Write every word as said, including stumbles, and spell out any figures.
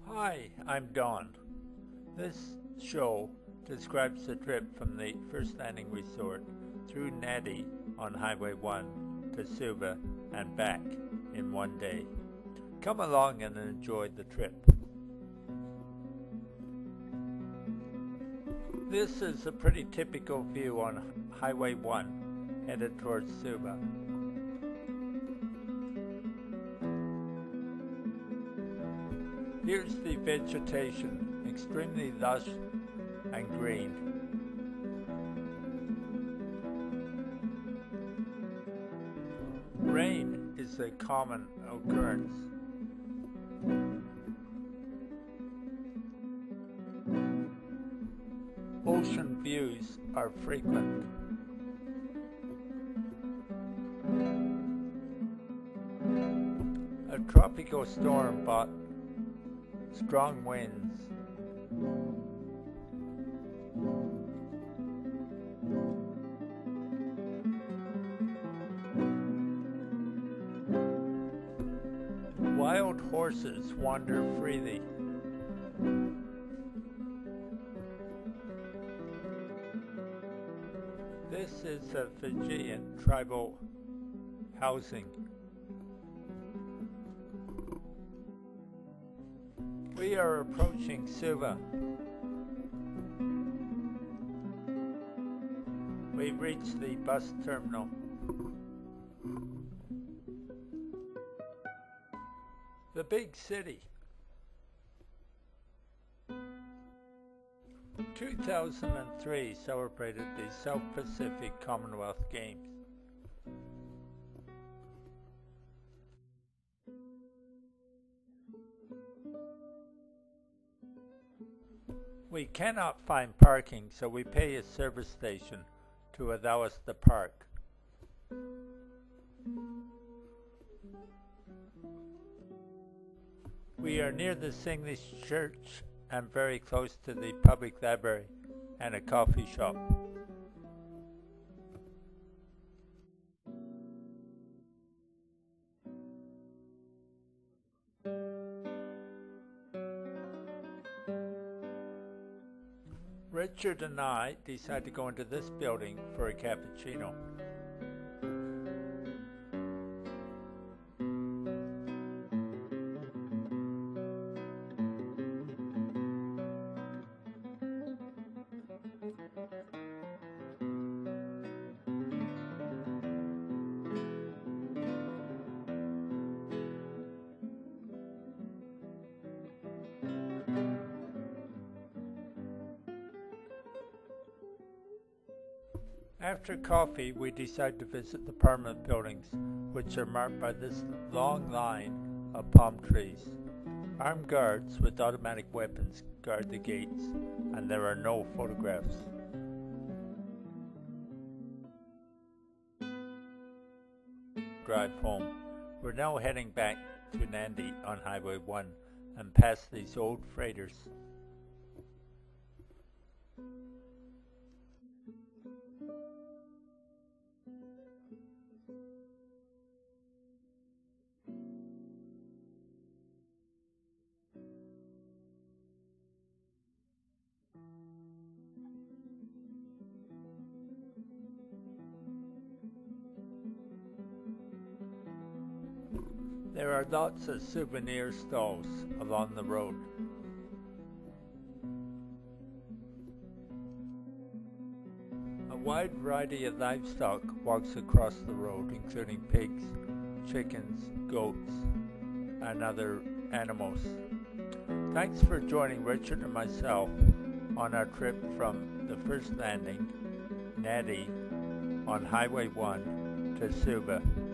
Hi, I'm Don. This show describes the trip from the first landing resort through Nadi on Highway one to Suva and back in one day. Come along and enjoy the trip. This is a pretty typical view on Highway one headed towards Suva. Here's the vegetation, extremely lush and green. Rain is a common occurrence. Ocean views are frequent. A tropical storm brought strong winds. Wild horses wander freely. This is a Fijian tribal housing. We are approaching Suva. We've reached the bus terminal. The big city. two thousand three celebrated the South Pacific Commonwealth Games. We cannot find parking, so we pay a service station to allow us to park. We are near the English church and very close to the public library and a coffee shop. Richard and I decided to go into this building for a cappuccino. After coffee, we decide to visit the apartment buildings, which are marked by this long line of palm trees. Armed guards with automatic weapons guard the gates, and there are no photographs. Drive home. We're now heading back to Nadi on Highway one and past these old freighters. There are lots of souvenir stalls along the road. A wide variety of livestock walks across the road, including pigs, chickens, goats, and other animals. Thanks for joining Richard and myself on our trip from the first landing, Nadi, on Highway one to Suva.